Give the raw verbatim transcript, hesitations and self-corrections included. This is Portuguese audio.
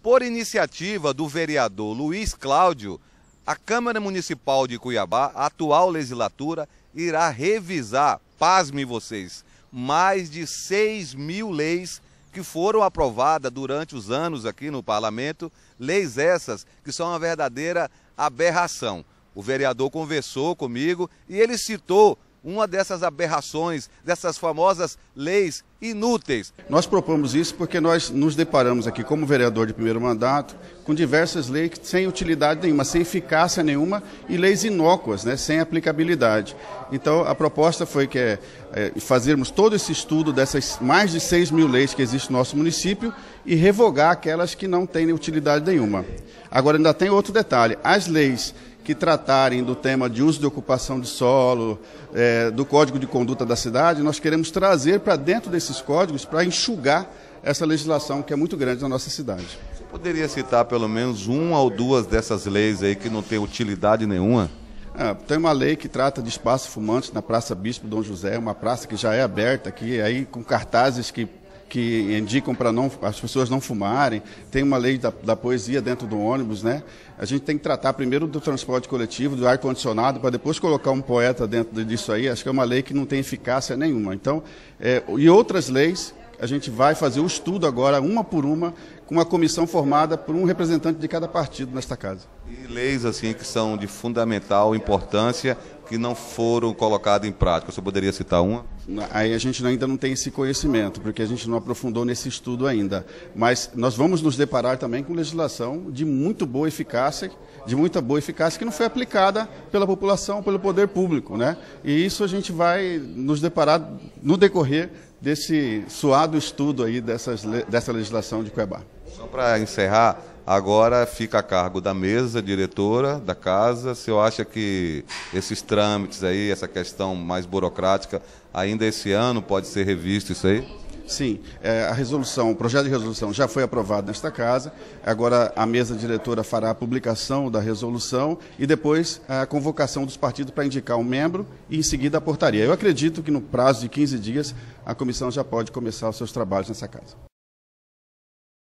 Por iniciativa do vereador Luiz Cláudio, a Câmara Municipal de Cuiabá, a atual legislatura, irá revisar, pasmem vocês, mais de seis mil leis que foram aprovadas durante os anos aqui no parlamento, leis essas que são uma verdadeira aberração. O vereador conversou comigo e ele citou uma dessas aberrações, dessas famosas leis inúteis. Nós propomos isso porque nós nos deparamos aqui, como vereador de primeiro mandato, com diversas leis sem utilidade nenhuma, sem eficácia nenhuma e leis inócuas, né, sem aplicabilidade. Então, a proposta foi que é, é, fazermos todo esse estudo dessas mais de seis mil leis que existem no nosso município e revogar aquelas que não têm utilidade nenhuma. Agora, ainda tem outro detalhe. As leis que tratarem do tema de uso de ocupação de solo, é, do Código de Conduta da cidade, nós queremos trazer para dentro desses códigos para enxugar essa legislação que é muito grande na nossa cidade. Você poderia citar pelo menos uma ou duas dessas leis aí que não tem utilidade nenhuma? Ah, tem uma lei que trata de espaço fumante na Praça Bispo Dom José, uma praça que já é aberta aqui, aí com cartazes que que indicam para não, as pessoas não fumarem. Tem uma lei da, da poesia dentro do ônibus, né? A gente tem que tratar primeiro do transporte coletivo, do ar-condicionado, para depois colocar um poeta dentro disso aí. Acho que é uma lei que não tem eficácia nenhuma. Então, é, e outras leis, a gente vai fazer o estudo agora, uma por uma, com uma comissão formada por um representante de cada partido nesta casa. E leis assim que são de fundamental importância, que não foram colocadas em prática. Você poderia citar uma? Aí a gente ainda não tem esse conhecimento, porque a gente não aprofundou nesse estudo ainda. Mas nós vamos nos deparar também com legislação de muito boa eficácia, de muita boa eficácia que não foi aplicada pela população, pelo poder público, né? E isso a gente vai nos deparar no decorrer desse suado estudo aí dessas, dessa legislação de Cuiabá. Só para encerrar, agora fica a cargo da mesa diretora da casa. Se eu acha que esses trâmites aí, essa questão mais burocrática, ainda esse ano pode ser revisto isso aí? Sim, é, a resolução, o projeto de resolução já foi aprovado nesta casa. Agora a mesa diretora fará a publicação da resolução e depois a convocação dos partidos para indicar um membro e em seguida a portaria. Eu acredito que no prazo de quinze dias a comissão já pode começar os seus trabalhos nessa casa.